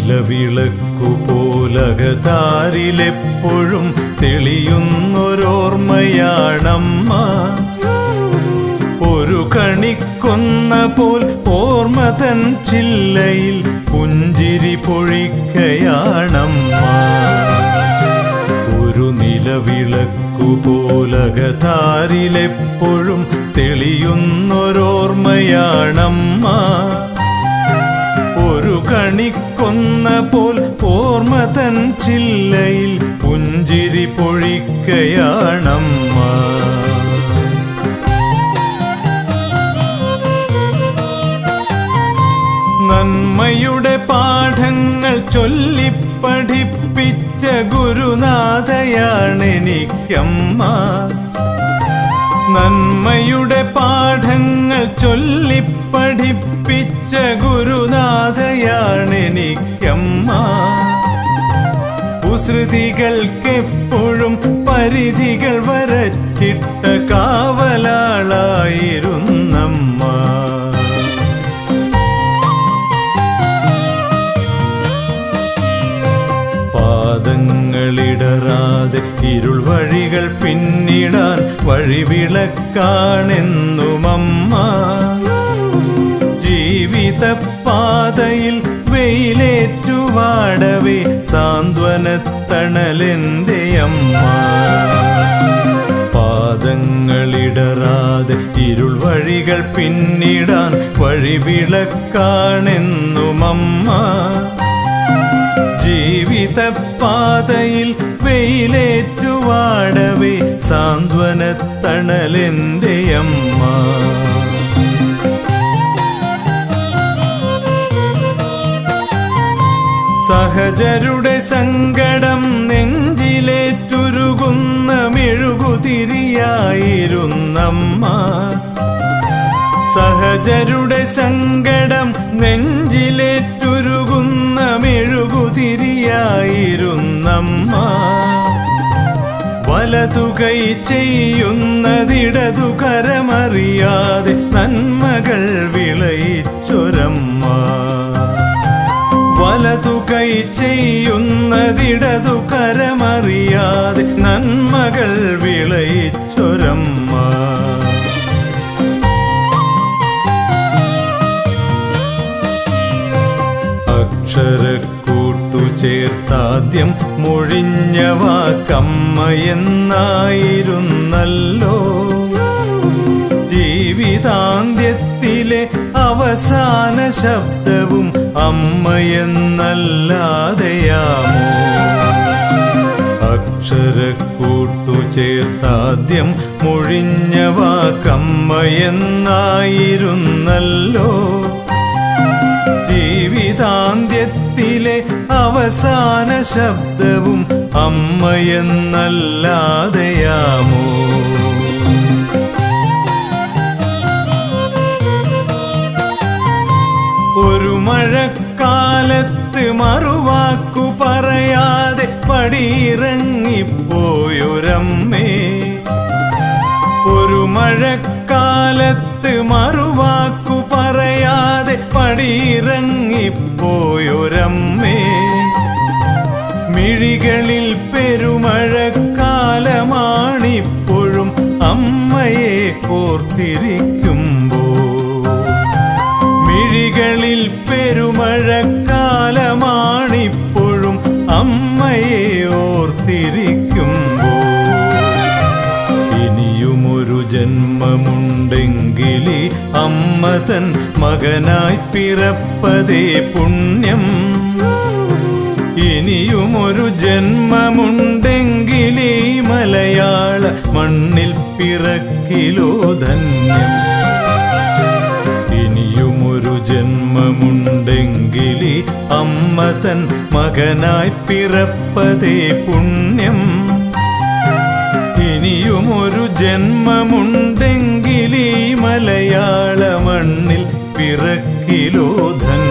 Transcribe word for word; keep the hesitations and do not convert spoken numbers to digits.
നിലവിളക്കുപോലകതാരിലെപ്പോഴും തെളിയുന്നൊരോർമ്മയാണമ്മ. ഒരു കണിക്കൊന്ന പോൽ ഓർമ്മ തൻ ചില്ലയിൽ പുഞ്ചിരി പൊഴിക്കയാണമ്മ. ഒരു നിലവിളക്കുപോലകതാരിലെപ്പോഴും തെളിയുന്നൊരോർമ്മയാണമ്മ. ഒരു കണിക്കൊന്ന പോൽ ഓർമ്മ തൻ ചില്ലയിൽ പുഞ്ചിരി പൊഴിക്കയാണമ്മ. നന്മയുടെ പാഠങ്ങൾ ചൊല്ലിപ്പഠിപ്പിച്ച ഗുരുനാഥയാണെനിക്കമ്മ. നന്മയുടെ പാഠങ്ങൾ ചൊല്ലിപ്പഠിപ്പിച്ച ഗുരുനാഥയാണെനിക്കമ്മ. കുസൃതികൾക്കെപ്പോഴും പരിധികൾ വരച്ചിട്ട കാവലാളായിരുന്നമ്മ. പാദങ്ങളിടറാതെ ഇരുൾ വഴികൾ പിന്നിടാൻ വഴിവിളക്കാണെന്നുമമ്മ. ജീവിതപാതയിൽ വെയിലേറ്റുവാടവേ സാന്ത്വനത്തണലെന്റെ അമ്മ. പാദങ്ങളിടറാതെ ഇരുൾ വഴികൾ പിന്നിടാൻ വഴിവിളക്കാണെന്നുമമ്മ. ജീവിതപാതയിൽ വെയിലേറ്റുവാടവേ സാന്ത്വനത്തണലെന്റെ അമ്മ. സഹജരുടെ സങ്കടം നെഞ്ചിലേറ്റുരുകുന്ന മെഴുകുതിരിയായിരുന്നമ്മ. സഹജരുടെ സങ്കടം നെഞ്ചിലേറ്റുരുകുന്ന മെഴുകുതിരിയായിരുന്നമ്മ. വലതുകൈ ചെയ്യുന്നതിടതു കരമറിയാതെ നന്മകൾ വിളയിച്ചൊരമ്മ. വലതുകൈ ചെയ്യുന്നതിടതു കരമറിയാതെ നന്മകൾ വിളയിച്ചൊരമ്മ. അക്ഷരക്കൂട്ടു ചേർത്താദ്യം മൊഴിഞ്ഞ വാക്കമ്മയെന്നായിരുന്നല്ലോ. ജീവിതാന്ത്യത്തിലെ അവസാന ശബ്ദവും അമ്മയെന്നല്ലാതെയാമോ. അക്ഷരക്കൂട്ടു ചേർത്താദ്യം മൊഴിഞ്ഞ വാക്കമ്മയെന്നായിരുന്നല്ലോ. ജീവിതാന്ത്യത്തിലെ അവസാന ശബ്ദവും അമ്മയെന്നല്ലാതെയാമോ. ഒരു മഴക്കാലത്ത് മറുവാക്കു പറയാതെ പടിയിറങ്ങിപ്പോയൊരമ്മേ. ഒരു മഴക്കാലത്ത് മറുവാക്കു പറയാതെ പടിയിറങ്ങിപ്പോയൊരമ്മേ. മിഴികളിൽ പെരുമഴക്കാലമാണിപ്പോഴും അമ്മയെ ഓർത്തിരിക്കുമ്പോ. മിഴികളിൽ പെരുമഴക്കാലമാണിപ്പോഴും അമ്മയെ ഓർത്തിരിക്കുമ്പോ. ഇനിയുമൊരു ജന്മമുണ്ടെങ്കിലീ അമ്മ തൻ മകനായി പിറപ്പതേ പുണ്യം. ഇനിയുമൊരു ജന്മമുണ്ടെങ്കിലീ മലയാള മണ്ണിൽ പിറക്കിലോ ധന്യം. ഇനിയുമൊരു ജന്മമുണ്ടെങ്കിലീ അമ്മ തൻ മകനായി പിറപ്പതേ പുണ്യം. ഇനിയുമൊരു ജന്മമുണ്ടെങ്കിലീ മലയാള മണ്ണിൽ പിറക്കിലോ ധന്യം.